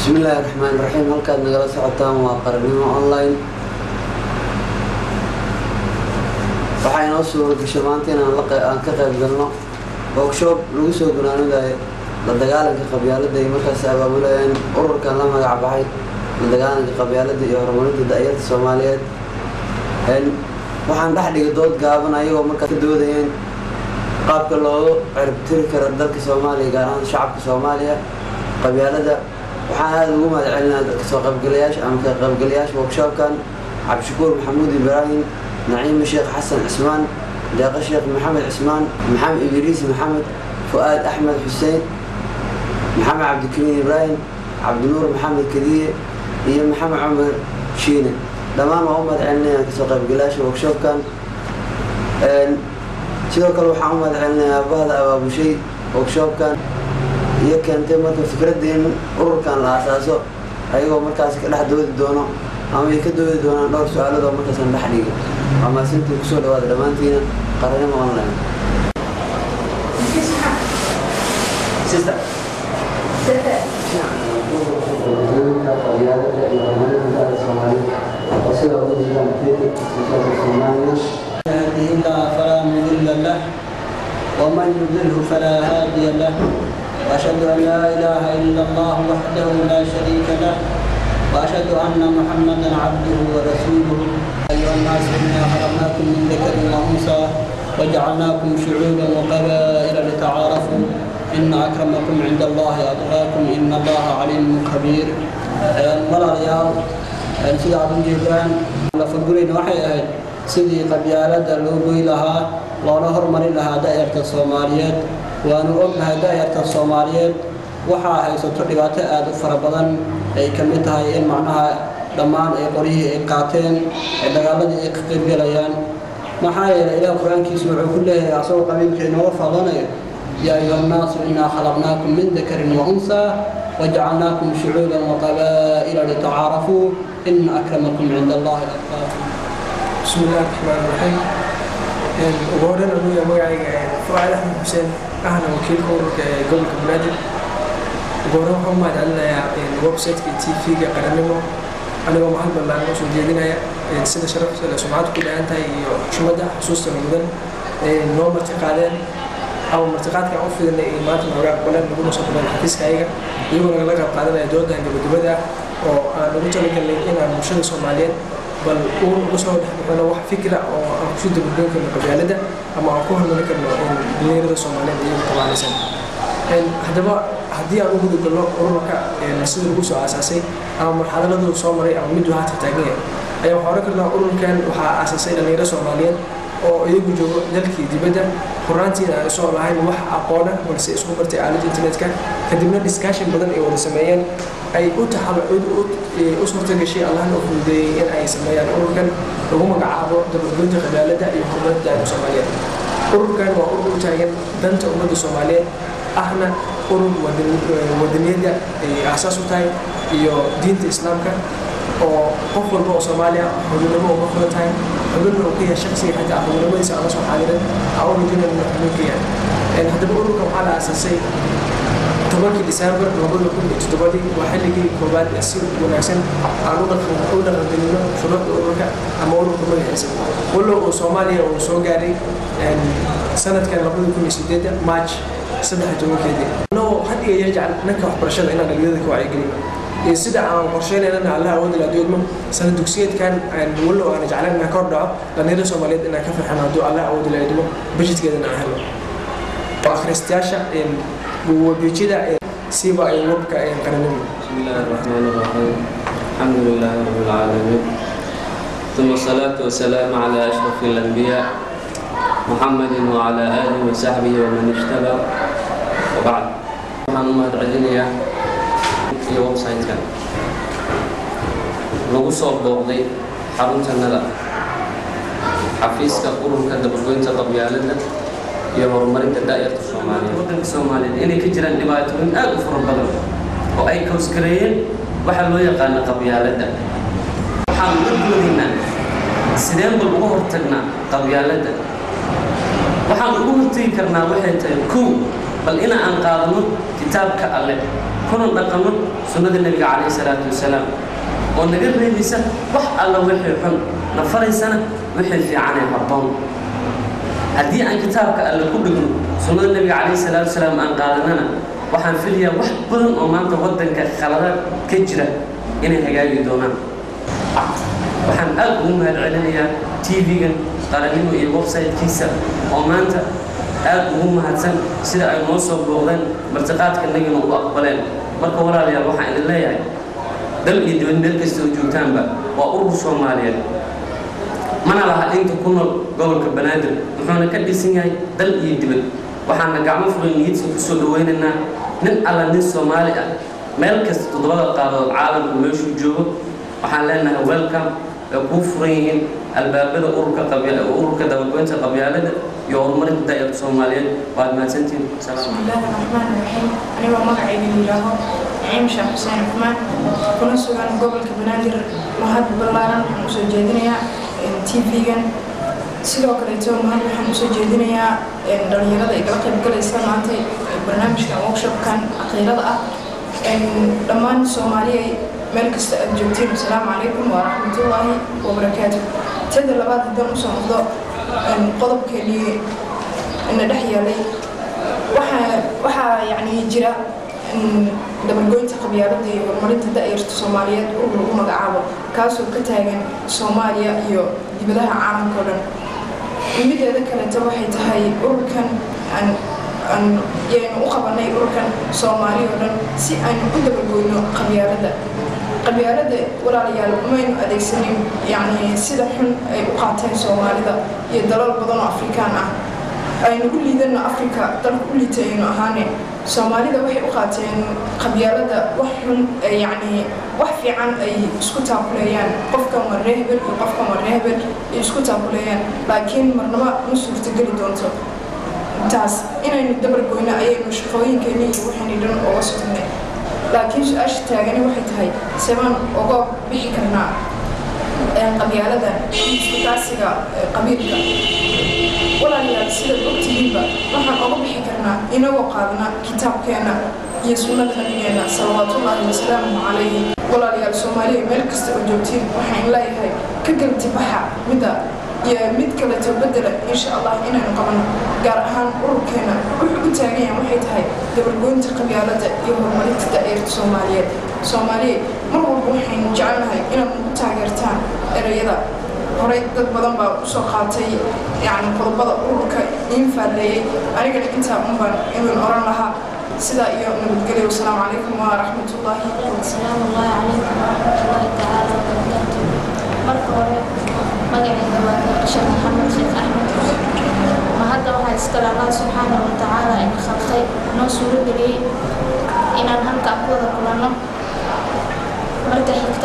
بسم الله الرحمن الرحيم. halkaad nagala socotaan waa qarnimo online. waxay noo soo gashay maanta inaan ka qayb galno workshop lagu soo gunaanadayo la dagaalanka qabyaaladda iyo markaas abaabulayeen ururkan la magac baxay la dagaalanka qabyaaladda iyo horumarinta da'yarta Soomaaliyeed. waxaan dhex dhigay dood gaaban ayagoo markaa ka doodayeen qaabka loogu ciribtiri karo dalka Soomaaliya gaar ahaan shacabka Soomaaliya qabyaaladda. waxaan aad ugu mahadcelinayaa dadka soo qaybgalayaasha workshopkan Cabdishakuur Maxamuud Ibraahim, نعيم الشيخ حسن عثمان، داق الشيخ محمد عثمان، محمد إدريس محمد، فؤاد أحمد حسين، محمد عبد الكريم إبراهيم، عبد النور محمد كدية، هي محمد عمر شينة. دمان وأمد عنا كسقف قلاش وكشوف كان سيدو كانوا محمد عنا بهذا أبو شيء وكشوف كان هي كانت مركز فكرة دين أور كان لأساسه أيوة مركز كله دود دونه أما يكدوا دونه دور سؤال ده مركز النحلية. أما سنت كسول هذا دمانتينا قررنا أونلاين. سيستا. يهده الله فلا مضل له ومن يضله فلا هادي له وأشهد أن لا إله إلا الله وحده لا شريك له وأشهد أن محمدا عبده ورسوله. أيها الناس إنا خلقناكم من ذكر وأنثى وجعلناكم شعوبا وقبائل لتعارفوا إن أكرمكم عند الله أتقاكم إن الله عليم خبير. ملاليال سيدي عبد الجيلان لفقولين waxay ahayd sidii qabyaaladda loo goy lahaa loona hormarin lahaa da'yarta Soomaaliyeed. waanu ognahay da'yarta Soomaaliyeed waxaa haysato dhibaato aad u fara badan ay ka mid tahay in macnaha dhammaan ay qorihii ay qaateen ee dagaaladii ay ka qayb galayaan. maxaa yeelay Ilaah Quraankiisu wuxuu ku leeyahay asoo qabiilkeena oo faadanayo yaa ayuha nnaas innaa khalaqnaakum min dakarin wa unsaa wajacalnaakum shucuuban wa qabaa'ila litacaarafuu inna akramakum cinda Allaahi atqaakum. bismillaahi raxmaani raxiim. ugu horreyn anugu magacayga Fuaad Axmed Xuseen ahna wakiilka ururka ee gobolka Banaadir. ugu horreyn waxaan u mahadcelinayaa website-ka TV-ga qarannimo anigoo mahad ballaan u soo jeedinaya sida sharafta leh sumcad ku dhahan tahay iyo xushmadda xusuusta mudan noo martiqaadeen ama martiqaadka aan u fidinay iyo maanta nooga aqbaleen naguna soo qabeen xafiiska ayaga iyagoo nagala qayb qaadanaya doodan gabagabada oo aan ugu talagalnay inaan bulshada Soomaaliyeed bal ugu soo dhexbixino wax fikra oo aan ku dabageli karno qabyaaladda ama aan ku hormarin karno dhalinyarada Soomaaliyeed iyagoo tabaalaysan. haddaba haddii aan ugu gudubno ururka sida lagu soo aasaasay ama marxaladoodu soo maray ama miduu haatan taagan yahay ayaa waxaan oran karnaa ururkan waxaa aasaasay dhalinyaro Soomaaliyeed oo iyagu joogo dalkii dibadda horaantiina aan soo lahayn wax aqoona balse isku bartay aaladda internetka kadibna discussion badan ay wada sameeyeen ay u suurta gashay allahna u fududeeyey in ay sameeyaan ururkan lagu magacaabo dabagoynta qabyaaladda iyo horumarinta da'yarta Soomaaliyeed. ururkan waa urur u taagan danta ummadda Soomaaliyeed ahna urur wadaniyadda ay aasaas u tahay iyo diinta Islaamka oo qof walba oo Soomaaliya xubinimo uga furan tahay xubinna uu ka yahay shaqsiga xitaa xubinimadiisa aan la soo xaadirin aan u rajaynayo inuu xubin ka yahay. haddaba ururkan waxaa la aasaasay 10 Diseembar 2007 waa xilligii koowaad ee si wanaagsan aan u dhaqangelino shuruucda ururka ama ururka magaciisa walow uu Soomaaliya uu soo gaaray sanadkan 2008 March 13 anoo had iyo jeer jecel dhanka waxbarashada inaan dhalinyarada ka wacyigelino sida aan qorsheynayna Allah awood la doodmo sanad dugsiyeedkan walow aan jeclaan inaan kor dhaco dhalinyarada Soomaaliyeed inaan ka farxano hadduu Allah awood la doodmo budgetkeedana aan helo. akhristayaasha وبيجيدا سيبا أي وبك أي قرنين. بسم الله الرحمن الرحيم. الحمد لله رب العالمين. ثم الصلاة والسلام على أشرف الأنبياء محمد وعلى آله وصحبه ومن اجتبى وبعد. أنا مهدعينيا في ويب سايت كان. لو صوب بوضي حرمت الندى. حفيز كقولهم كذا بقولين تطبيعنا. iyo horumarinta da'yarta Soomaaliyeed waddanka Soomaaliyeed inay ka jiraan dhibaatooyin aad u fara badan oo ay ka waskarayeen waxa loo yaqaan qabyaaladda. waxaan u doonaynaa sideen bal uga hortagnaa qabyaaladda. waxaan ugu hortagi karnaa waxay tahay kow bal ina aan qaadano kitaabka alle kuna dhaqanno sunnada nabiga calayhi salaatu wasalaam oo naga reebaysa wax alla wixii xun na faraysana wixii fiican ee habboon haddii aan kitaabka alle ku dhigno sunnada nabiga calayhi salaatu wasalaam aan qaadanana waxaan filayaa wax badan oo maanta waddanka khaladaad ka jira inay hagaagi doonaan waxaan aad ugu mahadcelinayaa TV-gan qaranimo iyo website-kiisa oo maanta aad ugu mahadsan sida ay noo soo booqdeen martiqaadka nagina u aqbaleen marka walaalayaal waxaan idin leeyahay dal iyo dibad meel kasta oo joogtaanba waa urur Soomaaliyeed mana laha inta ku nool gobolka Banaadir wuxuuna ka dhisan yahay dal iyo dibad waxaana gacmo furan niyadda ku soo dhaweynaynaa nin alla nin Soomaali ah meel kasta todobada qaarad caalamka meeshuu joogo waxaan leenahay welcome ku furan yihiin albaabada ururka dabagoynta qabyaalada iyo horumarinta daa'irada Soomaaliyeed waa mahadsantiin bismillaahi raxmaani raxiim aniga magacayga yiraahdo Naciim Sheekh Xuseen Uthmaan kuna sugan gobolka Banaadir mahad ballaaran waxaan u soo jeedinayaa TV-gan sidoo kale mahad waxaan u soo jeedinayaa dhalinyarada ay kala qayb galaysa maanta barnaamijkan workshop-kan aqoonada ah dhammaan Soomaaliyeed meel kasta aad joogtiin assalaamu calaykum wa rahmatullaahi wa barakaatuh tada labaad haddaan u soo noqdo qodobkeennii ina dhex yaalay waxaa yacni jira dabagoynta qabyaaladda iyo horumarinta daa'irta Soomaaliyeed oo lagu magacaabo kaasoo ka taagan Soomaaliya iyo dibadaha caalamka oo dhan mideeda kaleeto waxay tahay ururkan yaynu u qabanay ururkan Soomaaliya oo dhan si aynu u dabagoyno qabyaaladda walaalayaal maynu adeegsanin yacni sida xun ay u qaateen Soomaalida iyo dalal badan oo Afrikaan ah aynu u liidano Afrika dalka u liitayno ahaane Soomaalida waxay u qaateen qabyaaladda wax xun yacni wax fiican ay isku taakuleeyaan qofkan waa reehbel iyo qofkan waa reehbel ay isku taakuleeyaan laakiin marnaba ma suurtageli doonto taas inaynu dabargoyno ayaynu shaqooyinkeeni iyo waxaynu dhan uga soconay laakiin su-aasha taagani waxay tahay sabaan uga bixi karnaa qabyaalada isku-taasiga qabiilka walaalayaal sidaad ogtihiinba waxaan uga bixi karnaa inagoo qaadana kitaabkeena iyo sunnada nabigeena salawaatullaahi wasalaamuhu calayhi walaalayaal Soomaaliya meel kasta oo joogtiin waxaan leeyahay ka galtibaxa midda iyo mid kale bedela insha Allah inaynu qabano gaar ahaan ururkeena wuxuu u taagan yahay waxay tahay dabargoynta qabyaaladda iyo horumarinta daa'irada Soomaaliyeed mar walba waxaynu jecelnahay inaad u taageertaan erayada horey dad badan baa u soo qaatay yacni qodobada ururka infaaleeyay anigana intaa unbaan idin oran lahaa sidaa iyo nabadgelyo wassalaamu calaykum wa raxmatullaahi assalaamu calaykum wa rahmatullaahi tacaala wa barakaatuh marka hore magacayga waa Sheekh Maxamed Sheekh Axmed ma hadda waxaa iskale Allah subxaanahu wa tacaala in khalqay noo suurageliyey inaan halkaa ku wada kulanno marka xigta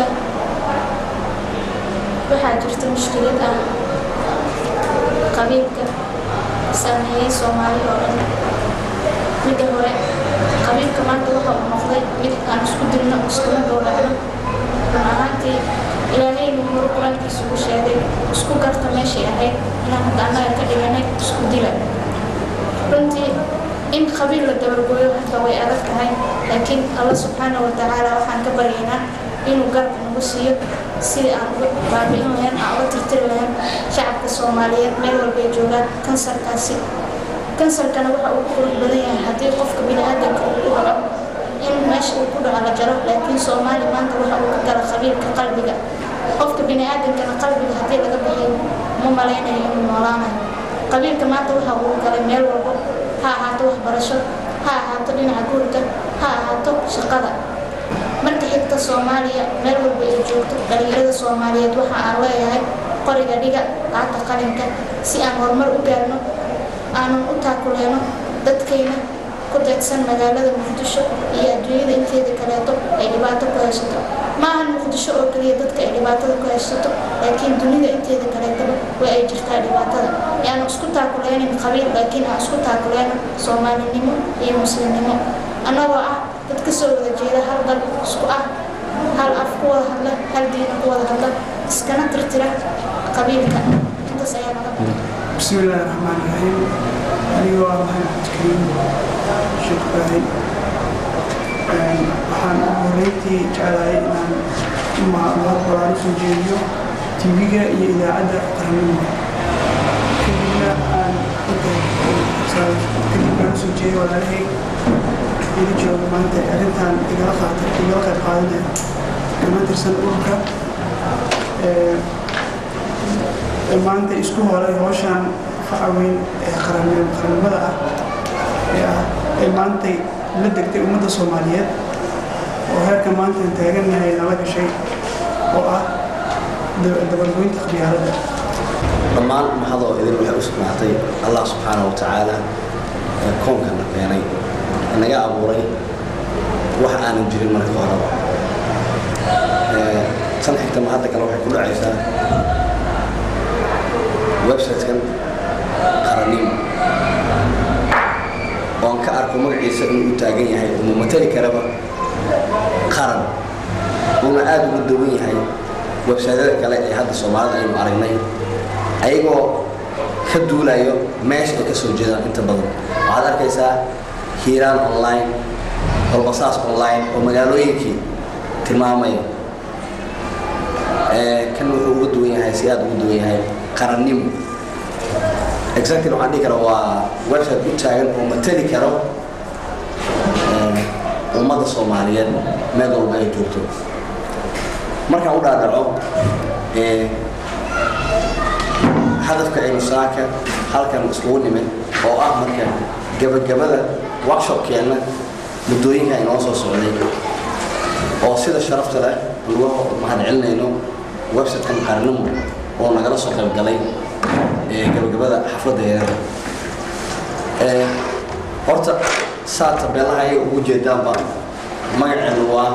waxaa jirta mushkilad ah qabiilka saameeyey Soomaali oo dhan midda hore qabiilka maanta waxa uu noqday mid aan isku dilno iskuna gowracno run ahaantii ilaahay nuuru quraankiisa ugu sheegay isku garta meeshay ahayd inaan hadda annaga ka dhiganay isku dila runtii in qabiil la dabargooyo hata way adag tahay laakiin Allah subxaanahu wa tacaala waxaan ka baryaynaa inuu garab nagu siiyo sidii aan uga baabi'in lahayn aan uga tirtiri lahayn shacabka Soomaaliyeed meel walba ay joogaan kansarkana waxa uu ku qurux badan yahay haddii qofka bini'aadamka uu ku dhaco in meesha uu ku dhaco la jaro laakiin Soomaali maanta waxa uu ka gala qabiilka qalbiga qofka bini'aadamkana qalbiga haddii laga bixiyo ma malaynayo inuu noolaanayo qabiilka maanta waxa uu galay meel walba ha ahaato waxbarasho ha ahaato dhinaca guurka ha ahaato shaqada marka xigta Soomaaliya meel walba ay joogto dhalinyarada Soomaaliyeed waxa aan leeyahay qoriga dhiga qaata qalinka si aan horumar u gaarno aanan u taakuleeno dadkeena ku deegsan magaalada Muqdisho iyo adduunyada inteeda kaleeto ay dhibaato ku haysato ma ahan Muqdisho oo kaliya dadka ay dhibaatada ku haysato laakiin dunida inteeda kaleeto way ay jirtaa dhibaatada yaanu isku taakuleenin qabiil laakiin aan isku taakuleeno Soomaalinimo iyo muslimnimo anagoo ah dad ka soo wada jeeda hal dal isku ah hal af ku wada hadla hal diin ku wada hadla iskana tirtira qabiilka intaas ayaa naga بسم الله الرحمن الرحيم أيوة محمد كريم شكرا waxaan horreyntii jeclahay inaan mahad balaaran soo jeediyo TV-ga iyo idaacadda qaranimada kadibna aan usoo jeediyo walaalahay ila jooga maanta arrintan igala qayb qaadanaya kama tirsan ururka maanta isku horay hawshan facaweyn ee qarannimada ah ee maantay la degtay ummadda Soomaaliyeed oo heerka maanta taagannahay nala gashay oo ah dabargoynta qabyaaladda dhammaan mahadoo idin waxay u sugnaatay Allah subxaanahu wa tacaala ee koonkana keenay inaga abuuray wax aanan jirin marka horeba tan xigta mahadda kale waxay ku dhacaysaa website-kan qarannimo oon ka arko magaciisa inuu u taagan yahay uma matali karaba qaran una aad ugu dawan yahay website-yada kale ee hadda Soomaalida aynu aragnay ayagoo ka duulayo meesha ay ka soo jeedaan inta badan waxaad arkaysaa Hiiraan online Holbasaas online oo magaalooyinkii tilmaamaya kan wuxuu ugu duwan yahay si aad ugu duwan yahay qarannimo exactly waxaan dhihi karaa waa website u taagan oo matali karo ummadda Soomaaliyeed meel walba ay joogto markaan u dhaadhaco hadafka aynu saaka halkan iskugu nimid oo ah marka gabagabada workshop-keena muddooyinka inoo soo socday oo sida sharafta leh lagu mahadcelinayno website-kan qarannimo oo nagala soo qayb galay gabagabada xafladeeda horta saa tabeelaha ay ugu jeedaanba magaceedu waa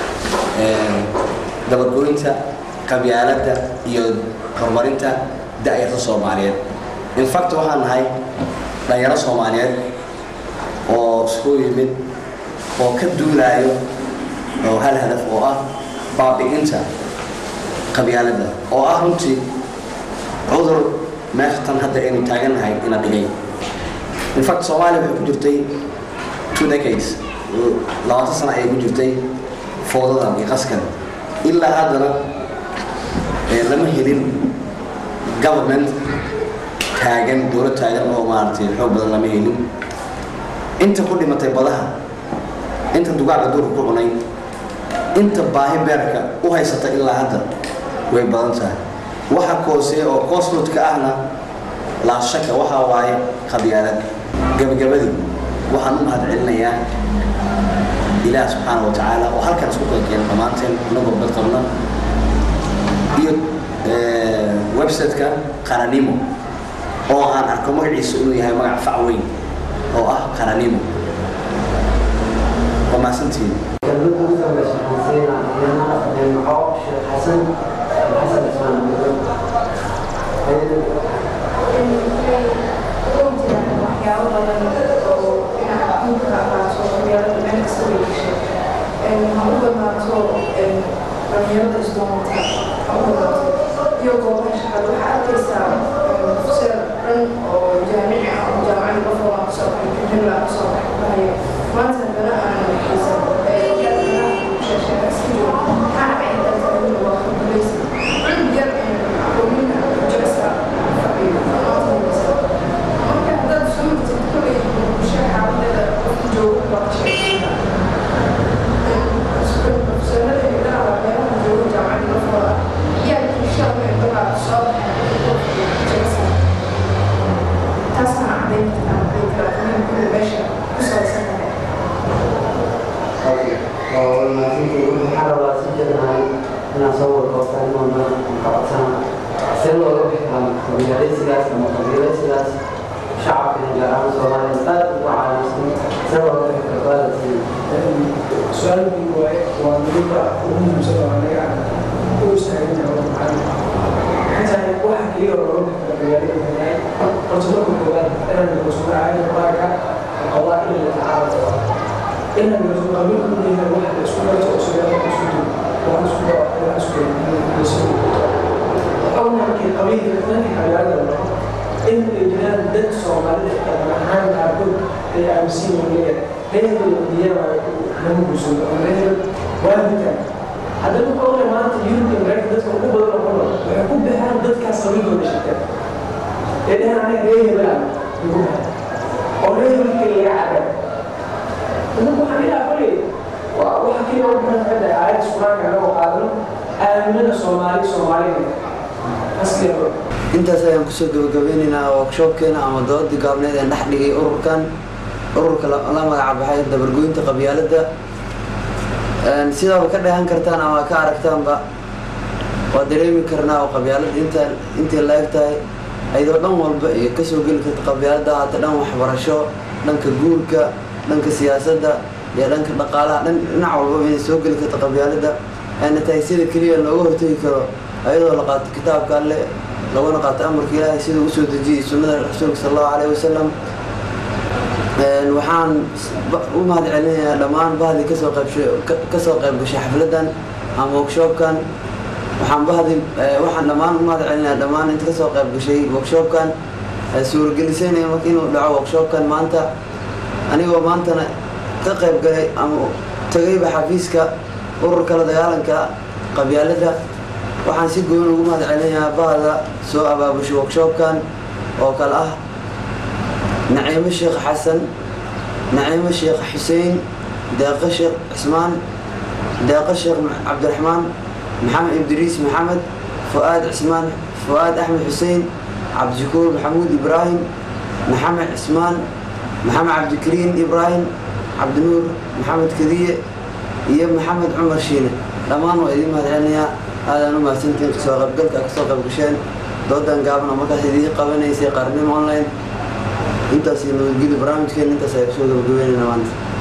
dabargoynta qabyaaladda iyo horumarinta da'yarta Soomaaliyeed in fact waxaan nahay dhalinyaro Soomaaliyeed oo isku yimid oo ka duulayo oo hal hadaf oo ah baabi'inta qabyaaladda oo ah runtii cudur meesha tan hadda aynu taagannahay ina dhigay in fact Soomaaliya waxay ku jirtay 2 decades 20 sano ayay ku jirtay fowdadan iyo qaskan ilaa haddana lama helin government taagan dowlad taagan oo maartay xoog badan lama helin inta ku dhimatay badaha inta dugaaga duurka ku cunay inta baahi beerka u haysata ilaa hadda way badan tahay waxa koosay oo koosmudka ahna la shaka waxa waaye qabyaalad gabagabadii waxaan u mahadcelinayaa Ilaah subxaanahu wa tacaala oo halkan isku keenay dhamaanteen nabad bad qabna iyo website-ka qarannimo oo aan arko magaciisa inuu yahay magac fac weyn oo ah qarannimo وما سنتين in ay jiraan dad Soomaalida ahaan qaarkood ay aaminsan yihiin reer diyaar lagu guursado oo reer waalidka haddana waxaa maanta yurub reer dadka ugu badan oo waxay ku baxaan dadkaas sababtooda shaqada ee anaga reer baa ugu baxaan oo reer kale yaacada inuu waxaan ilaahay waxa kale oo maxay ahayd Quraanka loo qaado aaminada Soomaalida asliga intaas ayaan kusoo gabagabaynaynaa workshopkeena ama doodii gaabneed ee dhex dhigay ururka la magac baxay dabargoynta qabyaaladda sidaaba ka dheehan kartaan ama ka aragtaanba waa dareemi karnaa oo qabyaaladda intay laeg tahay ayadoo dhan walba iyo kasoo geli karta qabyaaladda haata dhan waxbarasho dhanka guurka dhanka siyaasadda iyo dhanka dhaqaalaha dhinac walba inay soo geli karta qabyaaladda ayna tahay sida keliya looga hortagi karo ayadoo la qaato kitaabka alle laguna qaato amarka ilaahay sida uu soo dejiyey sunnada rasuulka sallallahu alayhi wasallam waxaan u mahad celinayaa dhammaan bahdii kasoo qayb gashay xafladan ama workshopkan waxaan dhammaan u mahad celinayaa dhammaan inta kasoo qayb gashay workshopkan suuragelisayna marka inuu dhaco workshopkan maanta anigoo maantana ka qayb galay ama tagayba xafiiska ururka la dagaalanka qabyaaladda waxaan si gooni ugu mahad celinayaa bahda soo abaabushay workshopkan oo kale ah نعيم الشيخ حسن نعيم الشيخ حسين داق الشيخ عثمان داق الشيخ عبد الرحمن محمد إدريس محمد فؤاد عثمان فؤاد أحمد حسين عبد الشكور محمود إبراهيم محمد عثمان محمد عبد الكريم إبراهيم عبد النور محمد كذية إياب محمد عمر شينة الأمان وإذن ما تعلنيها هذا أنا ما سنتين كسوغ بقلك أكسوغ بقشين دودان قابنا مكاسي دي قابنا يسي قرنين أونلاين intaas iyo nabadgelyo barnaamijkeena intaas ay soo gabagabeynayna maanta